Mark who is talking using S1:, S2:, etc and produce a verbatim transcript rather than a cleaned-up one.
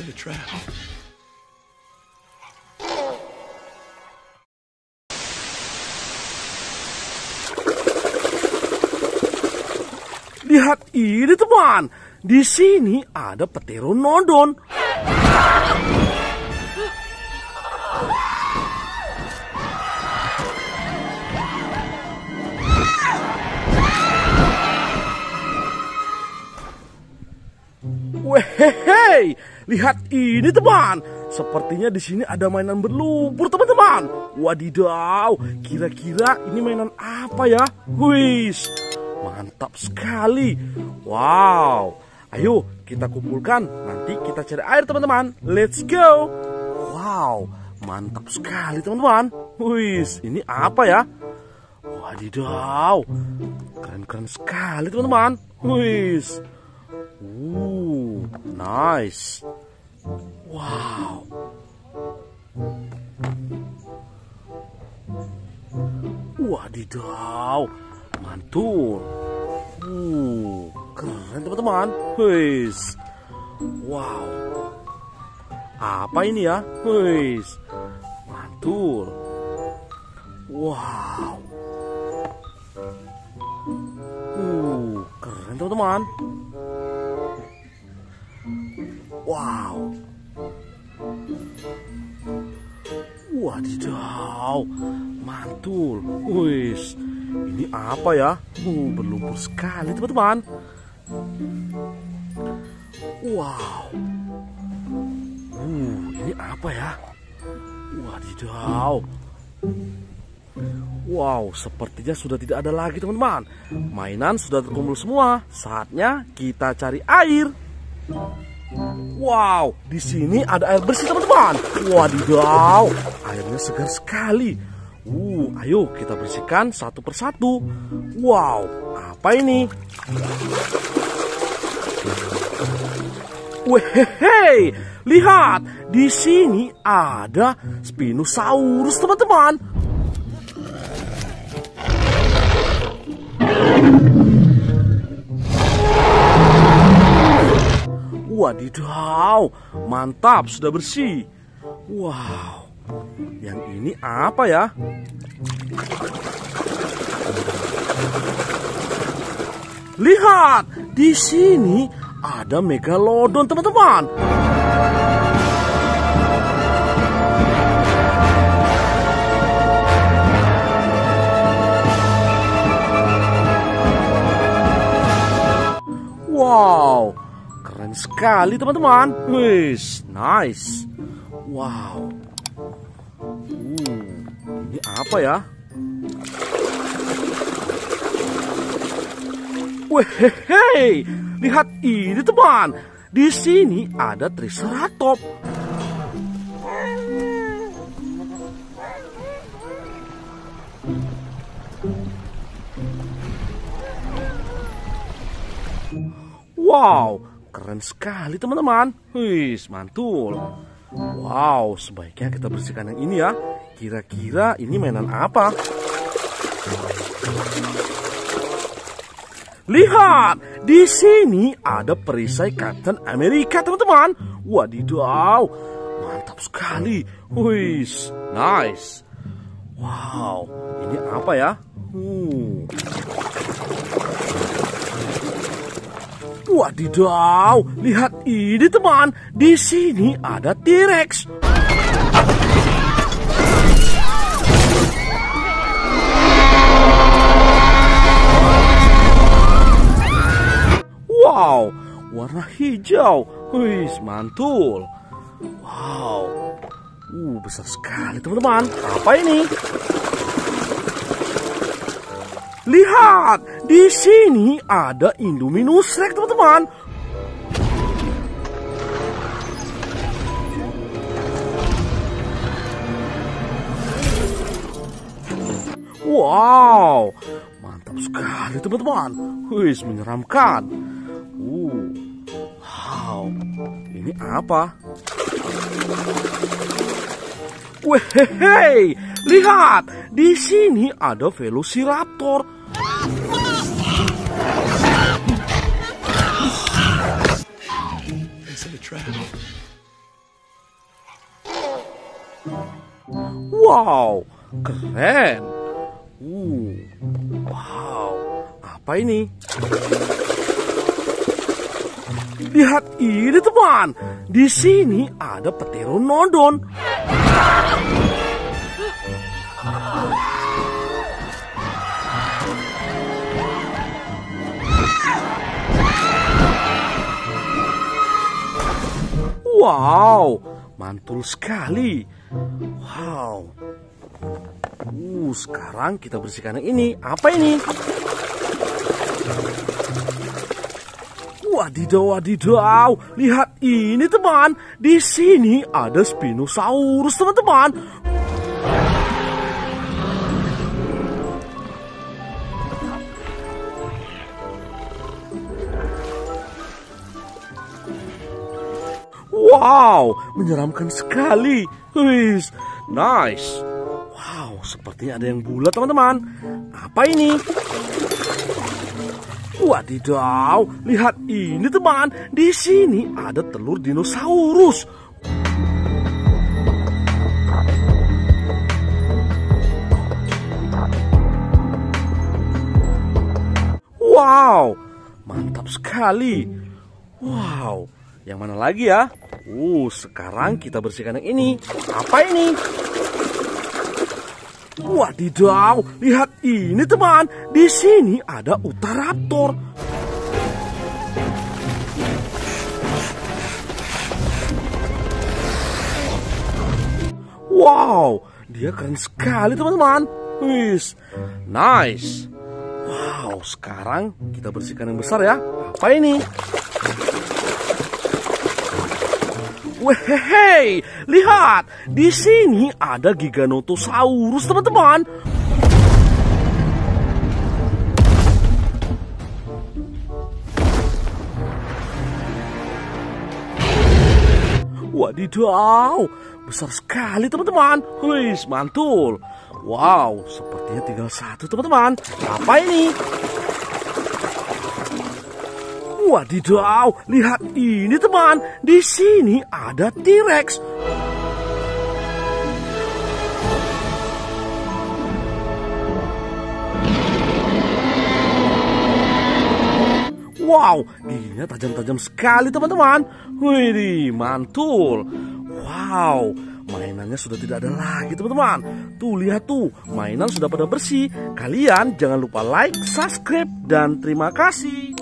S1: set a trap.
S2: Lihat ini teman, di sini ada pteranodon. Wehehe, lihat ini teman. Sepertinya di sini ada mainan berlumpur teman-teman. Wadidaw, kira-kira ini mainan apa ya? Wis, mantap sekali. Wow, ayo kita kumpulkan. Nanti kita cari air teman-teman. Let's go. Wow, mantap sekali teman-teman. Wis, ini apa ya? Wadidaw, keren-keren sekali teman-teman. Wis. Uh, nice. Wow. Wadidaw, mantul. Uh, keren teman-teman. Wis. Wow. Apa ini ya? Wis. Mantul. Wow. Uh, keren teman-teman. Wow. Wadidaw, mantul. Wis, ini apa ya? Uh, berlumpur sekali teman-teman. Wow. Uh, ini apa ya? Wadidaw. Wow, sepertinya sudah tidak ada lagi teman-teman. Mainan sudah terkumpul semua. Saatnya kita cari air. Wow, di sini ada air bersih teman-teman. Wadidaw, airnya segar sekali. Uh, ayo kita bersihkan satu persatu. Wow, apa ini? Wehehe, lihat, di sini ada Spinosaurus teman-teman. Wadidaw, mantap, sudah bersih. Wow, yang ini apa ya? Lihat, di sini ada megalodon teman-teman. Wow, keren sekali teman-teman. Wis, nice. Wow. Uh, ini apa ya? Wehehe, lihat ini teman. Di sini ada Triceratops. Wow, keren sekali teman-teman. Wis, mantul. Wow, sebaiknya kita bersihkan yang ini ya. Kira-kira ini mainan apa? Lihat, di sini ada perisai Captain America teman-teman. Wadidaw, mantap sekali. Wis, nice. Wow, ini apa ya? Hmm. Wadidaw, lihat ini teman. Di sini ada T-Rex. Wow, warna hijau. Wih, mantul. Wow. Uh, besar sekali teman-teman. Apa ini? Lihat, di sini ada Indominus Rex teman-teman. Wow, mantap sekali teman-teman. Wih, menyeramkan. Uh, wow, ini apa? Wehehe, lihat, di sini ada Velociraptor.
S1: Set a trap.
S2: Wow, keren. Uh, wow, apa ini? Lihat ini teman, di sini ada pteranodon. Wow, mantul sekali. Wow. Uh, sekarang kita bersihkan yang ini. Apa ini? Wadidaw, wadidaw. Lihat ini teman. Di sini ada Spinosaurus teman-teman. Wow, menyeramkan sekali. Wis, nice. Wow, sepertinya ada yang bulat teman-teman. Apa ini? Wadidaw, lihat ini teman. Di sini ada telur dinosaurus. Wow, mantap sekali. Wow, yang mana lagi ya? Uh, sekarang kita bersihkan yang ini. Apa ini? Wadidaw, lihat ini teman. Di sini ada Utahraptor. Wow, dia keren sekali teman-teman. Wis, nice. Wow, sekarang kita bersihkan yang besar ya. Apa ini? Wehehe, lihat, di sini ada Giganotosaurus teman-teman. Wadidaw, besar sekali teman-teman. Wih, mantul. Wow, sepertinya tinggal satu teman-teman. Apa ini? Wadidaw, lihat ini teman. Di sini ada T-Rex. Wow, giginya tajam-tajam sekali teman-teman. Wih, mantul. Wow, mainannya sudah tidak ada lagi teman-teman. Tuh, lihat tuh, mainan sudah pada bersih. Kalian jangan lupa like, subscribe, dan terima kasih.